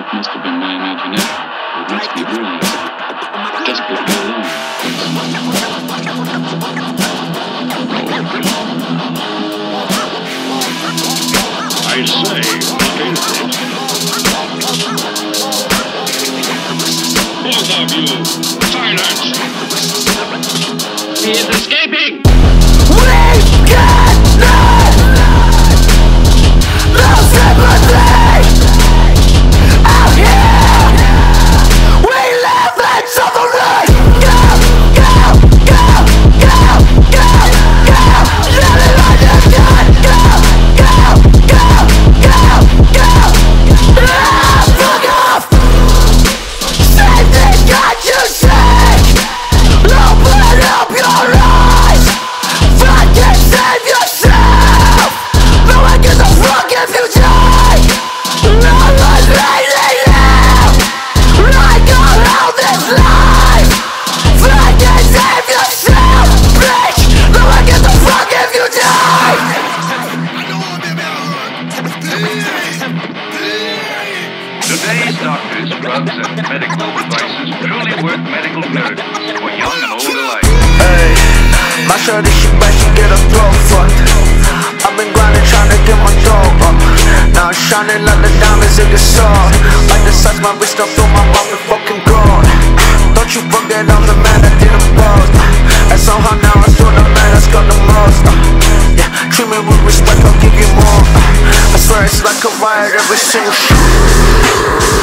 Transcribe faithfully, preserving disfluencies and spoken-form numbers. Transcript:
That must have been my imagination. It must be real. Just leave me alone. I say, what is this? Both of you, silence! He is escaping! We got none! No sympathy! Out here! We live and suffer! Go! Go! Go! Go! Go! Go! Let it run your gun! Go! Go! Go! Go! Go! Ah! Fuck off! Same thing got you sick! Open up your eyes! Fucking save yourself! No one gives a fuck if you die! No one's raising you! Like all out this life! Fucking save yourself, bitch! No one gives a fuck if you die! Today's doctors, drugs, and medical devices truly work medical miracles for young and old alike. Hey, my shorty, she bet she get her throat fucked. I've been grinding trying to get my dough up. Now I'm shining like the diamonds in the sun. Like the size my wrist up through my mouth and fucking gone. Don't you forget I'm the man that did the most. And somehow now I'm still the man that's got the most. uh, Yeah, treat me with respect, I'll give you more. uh, I swear it's like a riot every single shit.